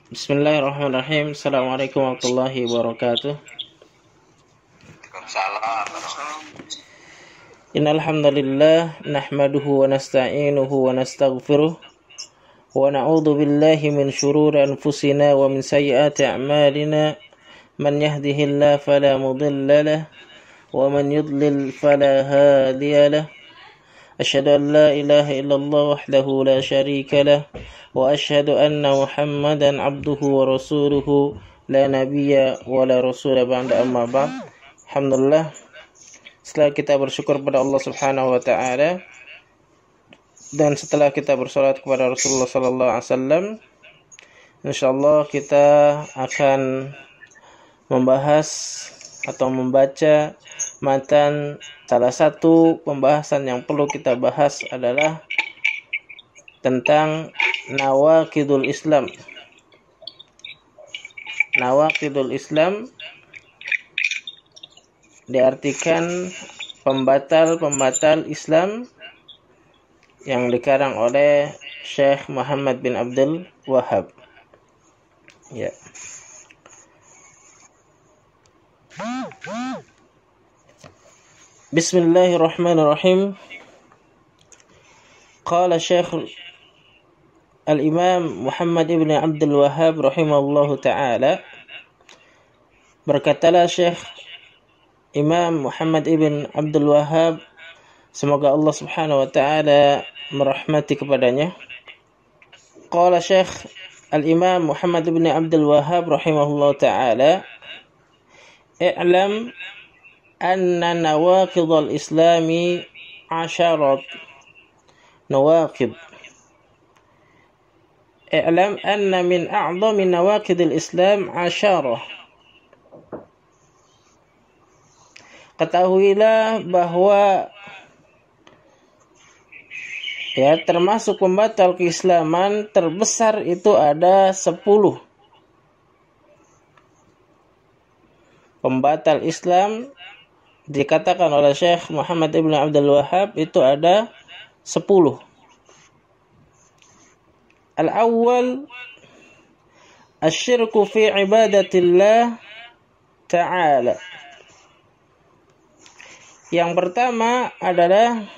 Bismillahirrahmanirrahim. Assalamualaikum warahmatullahi wabarakatuh. Waalaikumsalam. Innal hamdalillah nahmaduhu wa nasta'inuhu wa nastaghfiruh wa na'udzu billahi min shururi anfusina wa min sayyiati a'malina. Man yahdihillahu fala mudilla lahu wa man yudlil fala hadiya lahu. Asyhadu an la ilaha illallah wahdahu la syarika lah wa asyhadu anna Muhammadan abduhu wa rasuluhu la nabiyya wa la rasula ba'da amma ba'd. Alhamdulillah, setelah kita bersyukur kepada Allah Subhanahu wa taala dan setelah kita bersolat kepada Rasulullah sallallahu alaihi wasallam, insyaallah kita akan membahas atau membaca matan. Salah satu pembahasan yang perlu kita bahas adalah tentang nawaqidul Islam. Nawaqidul Islam diartikan pembatal-pembatal Islam yang dikarang oleh Syekh Muhammad bin Abdul Wahhab. Ya. Bismillahirrahmanirrahim. Qala Syekh Al-Imam Muhammad ibn Abdul Wahhab rahimahullahu ta'ala, berkatalah Syekh Imam Muhammad ibn Abdul Wahhab, semoga Allah Subhanahu wa ta'ala merahmati kepadanya. Qala Syekh Al-Imam Muhammad ibn Abdul Wahhab rahimahullahu ta'ala, i'lam anna nawaqidul islami 10 nawaqid. I'lam anna min a'zami nawaqidil islam 10. Ketahuilah bahwa termasuk pembatal keislaman terbesar itu ada 10. Pembatal Islam dikatakan oleh Syekh Muhammad ibn Abdul Wahhab itu ada 10. Al-awwal asyirku fi ibadatillah ta'ala. Yang pertama adalah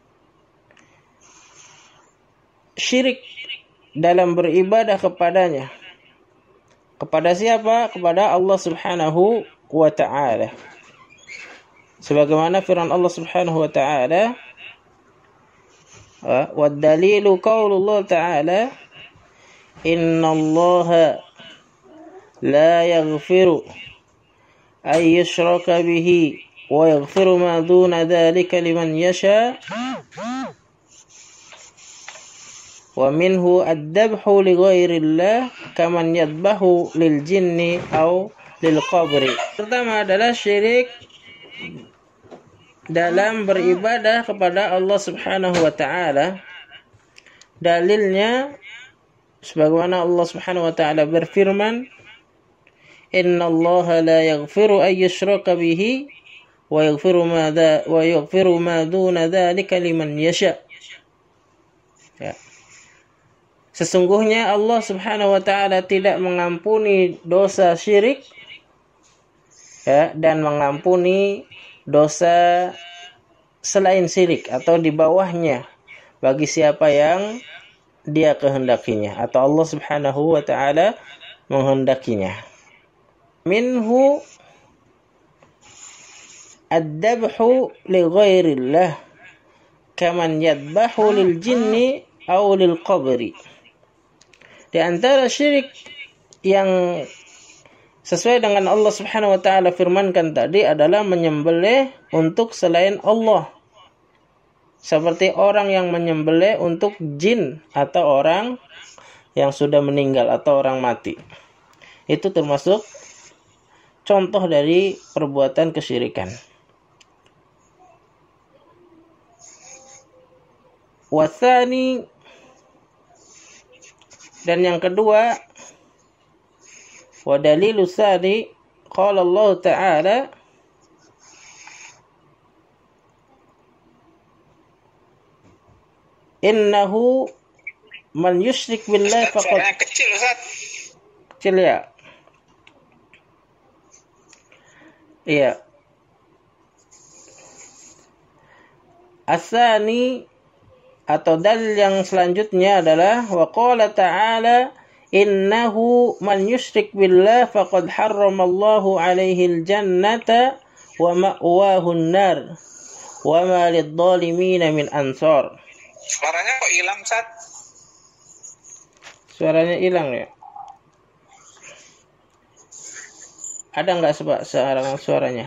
syirik dalam beribadah kepadanya. Kepada siapa? Kepada Allah Subhanahu wa ta'ala. Sebagaimana firman Allah Subhanahu wa ta'ala, wa dalilu qaulullah ta'ala, innallaha la yaghfiru ay yushraka bihi wa yaghfiru ma duna dzalika liman yasha wa minhu ad-dabhu li ghairillah kaman yadbahu lil jinni aw lil qabri. Pertama adalah syirik dalam beribadah kepada Allah Subhanahu wa ta'ala. Dalilnya sebagaimana Allah Subhanahu wa ta'ala berfirman, innallaha la yaghfiru ay yushraka bihi wa yaghfiru ma duna dzalika liman yasha. Ya. Sesungguhnya Allah Subhanahu wa ta'ala tidak mengampuni dosa syirik, dan mengampuni dosa selain syirik atau di bawahnya bagi siapa yang dia kehendakinya atau Allah Subhanahu wa ta'ala menghendakinya. Minhu ad-dabhu li ghairillah kaman yadbahu lil jinni aw lil qabri. Di antara syirik yang sesuai dengan Allah Subhanahu wa ta'ala firmankan tadi adalah menyembelih untuk selain Allah. Seperti orang yang menyembelih untuk jin atau orang yang sudah meninggal atau orang mati. Itu termasuk contoh dari perbuatan kesyirikan. Wasani, dan yang kedua, wa dalilu tsani qala Allah Ta'ala, innahu man yusyrik billahi faqad. Suaranya kecil, Ustaz. kecil ya. Iya. Asani atau dalil yang selanjutnya adalah wa qala ta'ala innahu man yusyrik billah faqad harramallahu alaihi al-jannata wa ma'wahu an-nar wa ma lidh-dhalimin min ansar. Suaranya kok hilang, Sat? Suaranya hilang ya? Ada enggak sekarang suaranya?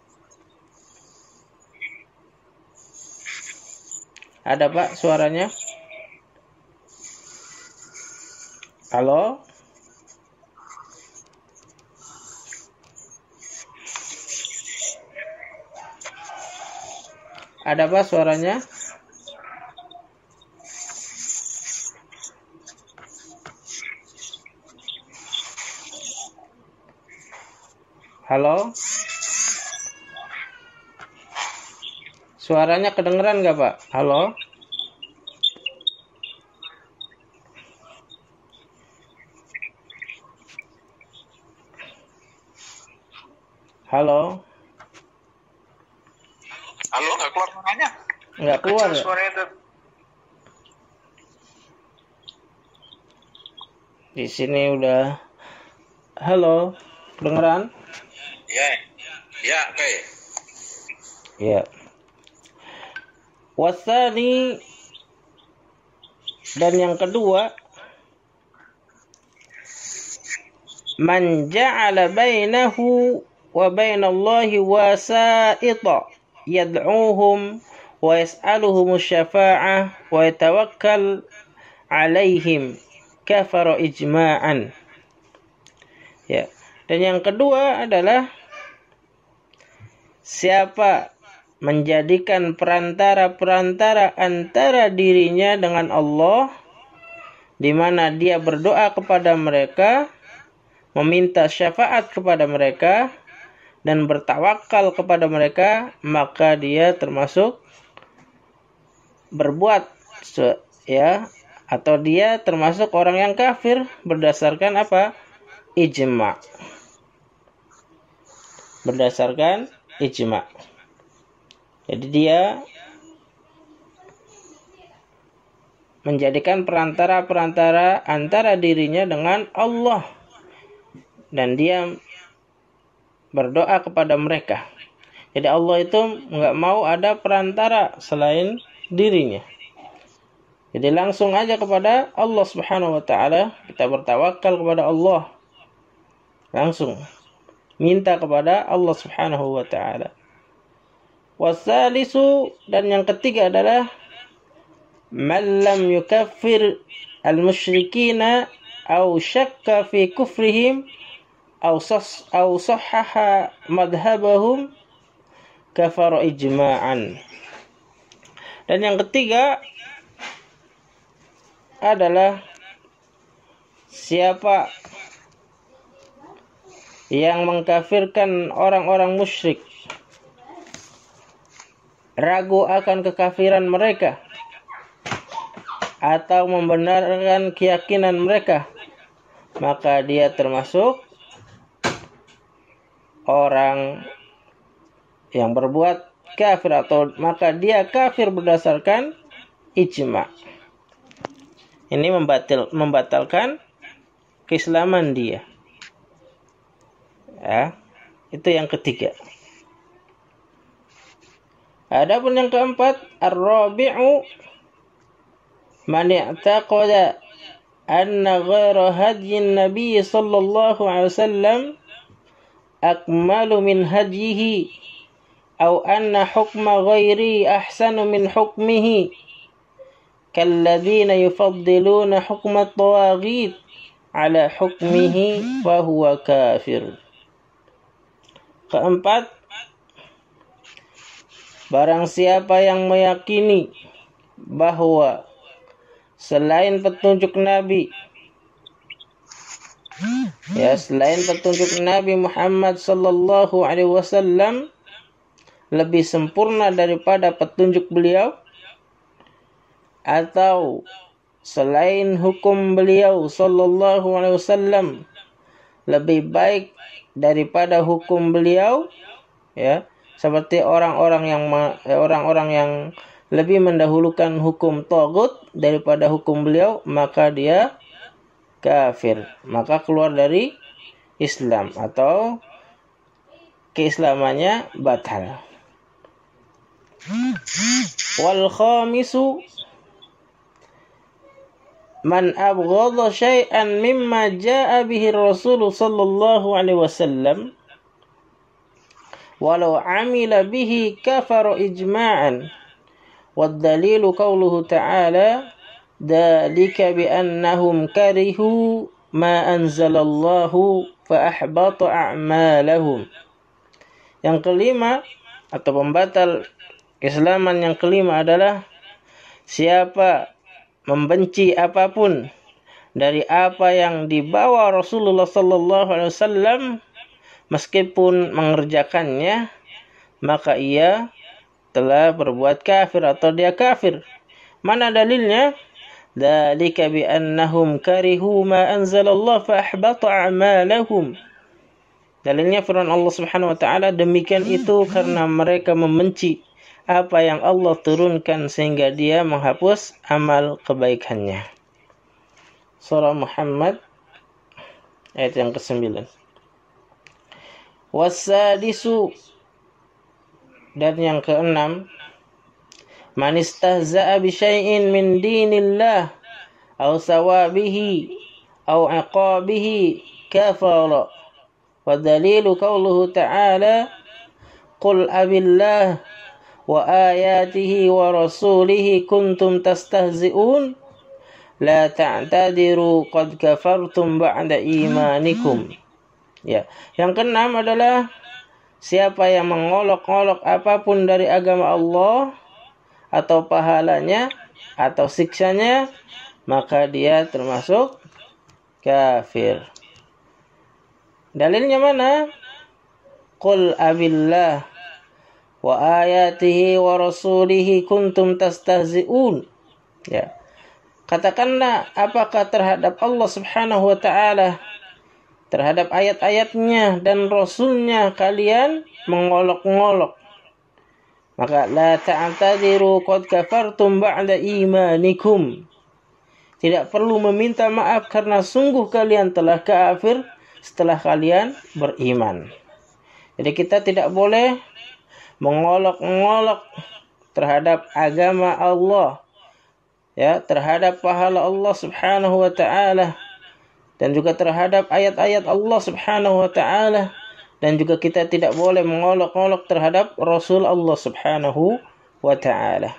Ada Pak suaranya? Halo? Ada Pak suaranya? Halo? Suaranya kedengeran nggak Pak? Halo? Halo? Halo, nggak keluar suaranya? Nggak keluar ya? Suaranya itu. Di sini udah. Halo? Kedengeran? Ya, oke. Ya. Wasani, dan yang kedua, man ja'ala bainahu wa bainallahi wasa'ita yad'uuhum wa yas'aluhum syafa'ah wa yatawakkal alaihim kafara ijma'an. Ya. Dan yang kedua adalah siapa menjadikan perantara-perantara antara dirinya dengan Allah, di mana dia berdoa kepada mereka, meminta syafaat kepada mereka, dan bertawakal kepada mereka, maka dia termasuk berbuat atau dia termasuk orang yang kafir berdasarkan apa? Ijma'. Berdasarkan ijma'. Jadi dia menjadikan perantara-perantara antara dirinya dengan Allah, dan dia berdoa kepada mereka. Jadi Allah itu nggak mau ada perantara selain dirinya. Jadi langsung aja kepada Allah Subhanahu wa taala, kita bertawakal kepada Allah. Langsung minta kepada Allah Subhanahu wa taala. Wasalisu, dan yang ketiga adalah man lam yukaffir al-musyrikina aw syakka fi kufrihim aw sahhaha madhhabahum kafara ijma'an. Dan yang ketiga adalah siapa yang mengkafirkan orang-orang musyrik, ragu akan kekafiran mereka, atau membenarkan keyakinan mereka, maka dia termasuk orang yang berbuat kafir, atau maka dia kafir berdasarkan ijma'. Ini membatalkan keislaman dia. Ya, itu yang ketiga. Adapun yang keempat, ar-rabi'u man i'taqada anna ghaira hadyin nabiy sallallahu alaihi wasallam akmalu min hadyihi aw anna hukma ghairi ahsanu min hukmihi kalladzina yufaddiluna hukma at-tawaghit ala hukmihi fa huwa kafir. Keempat, barang siapa yang meyakini bahwa selain petunjuk Nabi, selain petunjuk Nabi Muhammad sallallahu alaihi wasallam lebih sempurna daripada petunjuk beliau, atau selain hukum beliau sallallahu alaihi wasallam lebih baik daripada hukum beliau, ya, seperti orang-orang yang lebih mendahulukan hukum tagut daripada hukum beliau, maka dia kafir, maka keluar dari Islam atau keislamannya batal. Wal khamisu man abghadha syai'an mimma jaa'a bihi Rasul sallallahu alaihi wasallam walau amila bihi kafara ijma'an. Wad dalilu qauluhu ta'ala dzalika bi annahum karihu ma anzalallahu fa ahbata a'malahum. Yang kelima atau pembatal keislaman yang kelima adalah siapa membenci apapun dari apa yang dibawa Rasulullah sallallahu alaihi wasallam meskipun mengerjakannya, maka ia telah berbuat kafir atau dia kafir. Mana dalilnya? Dzalika bi annahum karihu ma anzalallah fa ahbata a'malahum. Dalilnya firman Allah Subhanahu wa taala, demikian itu karena mereka membenci apa yang Allah turunkan sehingga dia menghapus amal kebaikannya. Surah Muhammad ayat yang ke-9. Wasadisu, dan yang keenam, man istahza'a bi syai'in min dinillah aw sawabihi aw iqabihi kafara. Wa dalilu qauluhu ta'ala qul abillah wa ayatihi wa rasulihi kuntum tastahzi'un la ta'tadiru qad kafartum ba'da imanikum. Ya, yang keenam adalah siapa yang mengolok-olok apapun dari agama Allah atau pahalanya atau siksanya, maka dia termasuk kafir. Dalilnya mana? Qul abillah wa ayatihi wa rasulihi kuntum tastahzi'un. Ya. Katakanlah, apakah terhadap Allah Subhanahu wa taala, terhadap ayat-ayatnya dan Rasulnya kalian mengolok-ngolok? Maka la ta'tadiru qad kafartum ba'da imanikum. Tidak perlu meminta maaf karena sungguh kalian telah kafir setelah kalian beriman. Jadi kita tidak boleh mengolok-ngolok terhadap agama Allah, ya, terhadap pahala Allah Subhanahu wa taala, dan juga terhadap ayat-ayat Allah Subhanahu wa taala, dan juga kita tidak boleh mengolok-olok terhadap Rasul Allah Subhanahu wa taala.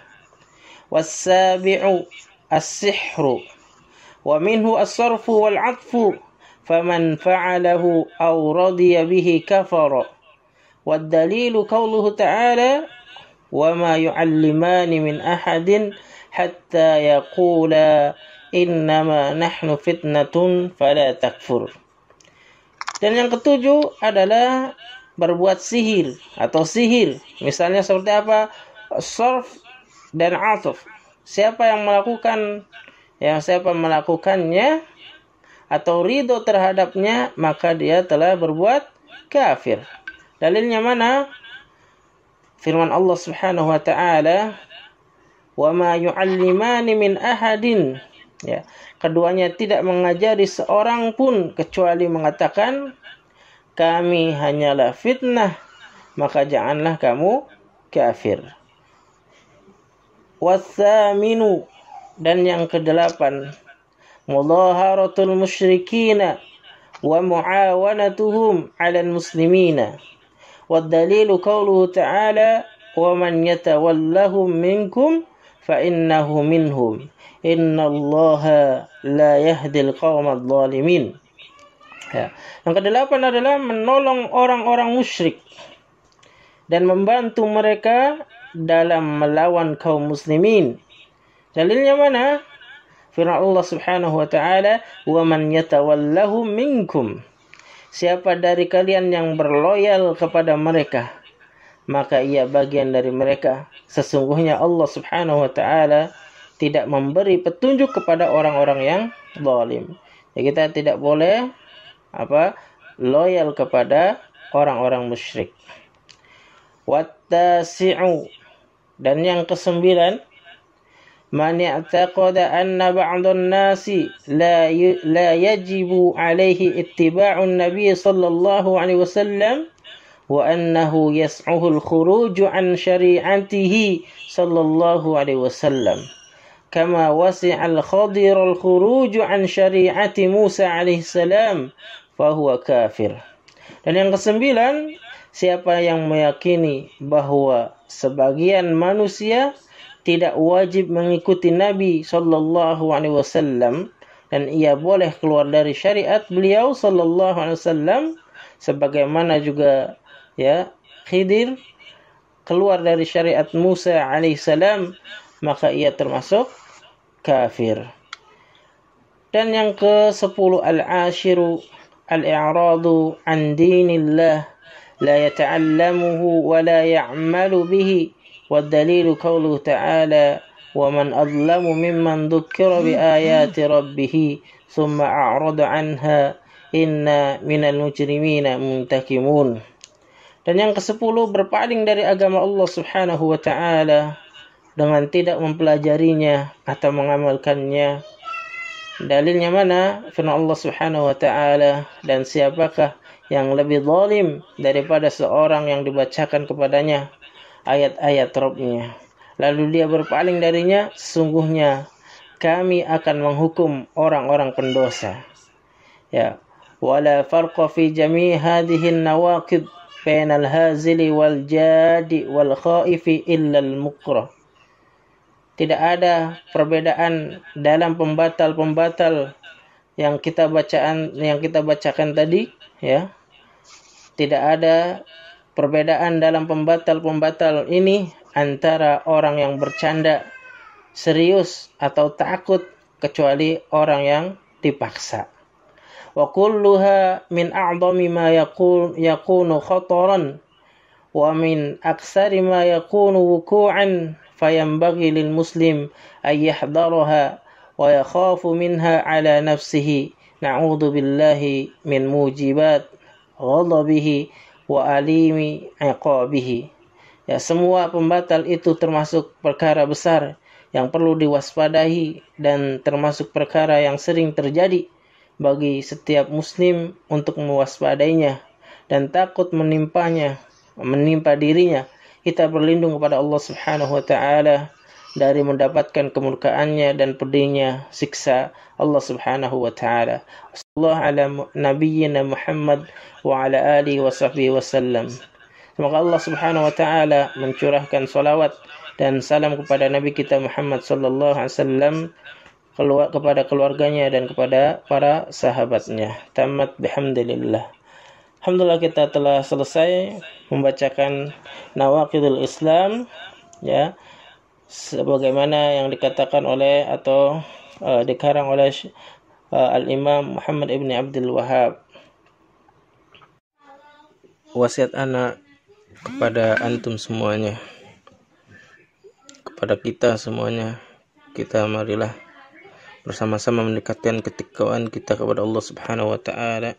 Was-sabi'u as-sihru wa minhu as-sarfu wal-'atfu faman fa'alahu aw radiya bihi kafara. Wad-dalilu qauluhu ta'ala wa ma yu'allimani min ahadin hatta yaqula innama nahnu fitnatun fala takfur. Dan yang ketujuh adalah berbuat sihir atau sihir. Misalnya seperti apa? Sarf dan atuf. Siapa melakukannya atau ridho terhadapnya, maka dia telah berbuat kafir. Dalilnya mana? Firman Allah Subhanahu wa taala, "Wa ma yu'allimani min ahadin." Ya, keduanya tidak mengajari seorang pun kecuali mengatakan, kami hanyalah fitnah, maka janganlah kamu kafir. Watsaminu, dan yang kedelapan, mudaharatul musyrikina wa muawanatuhum 'alal muslimina. Wad dalilu qauluhu ta'ala, wa man yatawallahum minkum fa innahu minhum. Innallaha la yahdil qaumadh dhalimin. Ya. Yang kedelapan adalah menolong orang-orang musyrik dan membantu mereka dalam melawan kaum muslimin. Dalilnya mana? Firman Allah Subhanahu wa taala, "Wa man yatawallahum minkum." Siapa dari kalian yang berloyal kepada mereka, maka ia bagian dari mereka. Sesungguhnya Allah Subhanahu wa taala tidak memberi petunjuk kepada orang-orang yang zalim. Ya, kita tidak boleh loyal kepada orang-orang musyrik. Wattasi'u, dan yang kesembilan, man i'taqada anna ba'dhan nasi la yajibu alaihi ittiba'un nabiy sallallahu alaihi wasallam wa annahu yas'uhu al-khuruj an syari'atihi sallallahu alaihi wasallam kama wasi'a al-Khadir al-khuruj an syari'ati Musa alaihi salam fahuwa kafir. Dan yang kesembilan, siapa yang meyakini bahwa sebagian manusia tidak wajib mengikuti Nabi sallallahu alaihi wasallam dan ia boleh keluar dari syariat beliau sallallahu alaihi wasallam, sebagaimana juga Khidir keluar dari syariat Musa alaihissalam, maka ia termasuk kafir. Dan yang ke-10, al-ashiru al-i'radu an dinillah la yata'allamuhu wa la ya'malu bihi wa dalilu qawluhu ta'ala wa man adlamu mimman dhukkira bi ayati rabbih thumma a'rada anha inna minal mujrimina muntakimun. Dan yang ke-10, berpaling dari agama Allah Subhanahu wa ta'ala dengan tidak mempelajarinya atau mengamalkannya. Dalilnya mana? Firman Allah Subhanahu wa ta'ala, dan siapakah yang lebih zalim daripada seorang yang dibacakan kepadanya ayat-ayat Rabb-Nya, lalu dia berpaling darinya, sesungguhnya kami akan menghukum orang-orang pendosa. Wala farqa fi jami' hadhihi an-nawaqid bainal hazili wal jadi wal khaifi illa al-mukrah. Tidak ada perbedaan dalam pembatal-pembatal yang kita bacakan tadi, Tidak ada perbedaan dalam pembatal-pembatal ini antara orang yang bercanda serius atau takut, kecuali orang yang dipaksa. Wa kulluha min a'dhami ma yakunu khataran wa min aksari ma yakunu wuku'an fayanbaghi lil muslim ay yahdaraha wa yakhafu minha ala nafsihi na'udzu billahi min mujibat ghadabihi wa alimi iqabihi. Semua pembatal itu termasuk perkara besar yang perlu diwaspadai dan termasuk perkara yang sering terjadi bagi setiap muslim untuk mewaspadainya dan takut menimpa dirinya. Kita berlindung kepada Allah Subhanahu wa ta'ala dari mendapatkan kemurkaannya dan pedihnya siksa Allah Subhanahu wa ta'ala. Sallallahu ala nabiyyina Muhammad wa ala alihi wa sahbihi wasallam. Semoga Allah Subhanahu wa ta'ala mencurahkan salawat dan salam kepada Nabi kita Muhammad sallallahu alaihi wasallam, kepada keluarganya dan kepada para sahabatnya. Tamat bihamdillah. Alhamdulillah, kita telah selesai membacakan Nawaqidul Islam, sebagaimana yang dikatakan oleh atau dikarang oleh Al-Imam Muhammad ibn Abdul Wahhab. Wasiat anak kepada antum semuanya, kepada kita semuanya, kita marilah bersama-sama mendekatkan ketakwaan kita kepada Allah Subhanahu wa ta'ala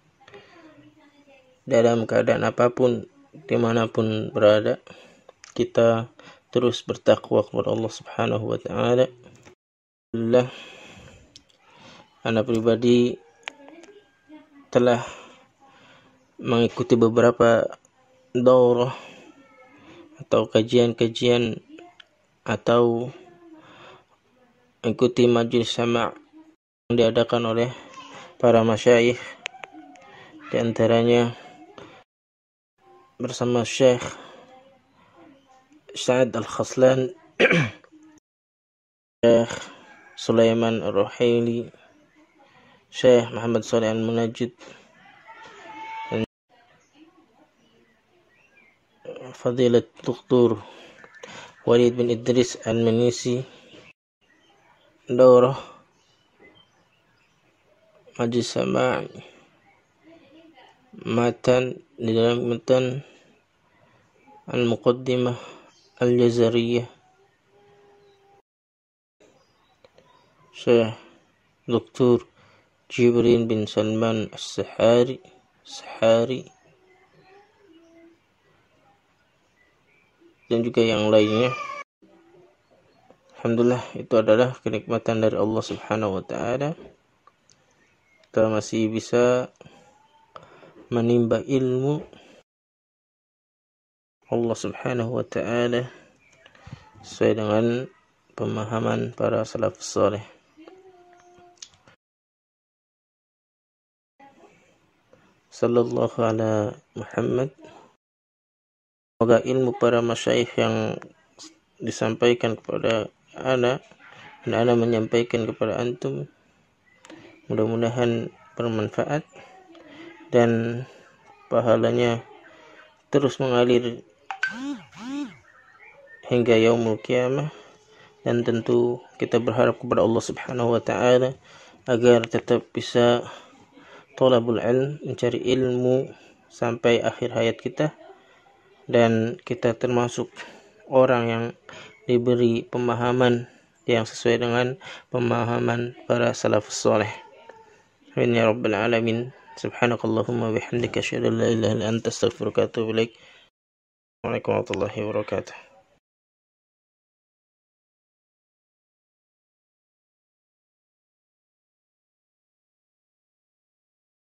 dalam keadaan apapun, dimanapun berada. Kita terus bertakwa kepada Allah Subhanahu wa ta'ala. Alhamdulillah, ana pribadi telah mengikuti beberapa daurah atau kajian-kajian atau ikuti majelis sama' yang diadakan oleh para masyayikh, di antaranya bersama Syekh Sa'ad Al-Khaslan, Syekh Sulaiman Ar-Ruhaili, Syekh Muhammad Shalih Al-Munajjid, dan Fadilat Dr. Walid bin Idris Al-Manisi. Daurah majlis sama' matan di dalam matan Al-Muqaddimah Al-Jazariyah Syekh Dr. Jibrin bin Salman As-Sahari sehari, dan juga yang lainnya. Alhamdulillah, itu adalah kenikmatan dari Allah Subhanahu wa ta'ala. Kita masih bisa menimba ilmu Allah Subhanahu wa ta'ala sesuai dengan pemahaman para salafus saleh. Sallallahu ala Muhammad. Semoga ilmu para masyayikh yang disampaikan kepada ana dan ana menyampaikan kepada antum mudah-mudahan bermanfaat dan pahalanya terus mengalir hingga yaumul qiyamah. Dan tentu kita berharap kepada Allah Subhanahu wa ta'ala agar tetap bisa thalabul ilm, mencari ilmu sampai akhir hayat kita, dan kita termasuk orang yang diberi pemahaman yang sesuai dengan pemahaman para salafus saleh. Amin ya rabbal alamin. Subhanakallahumma bihamdika asyhadu an la ilaha illa anta astaghfiruka wa atubu ilaik. Waalaikumsalam warahmatullahi wabarakatuh.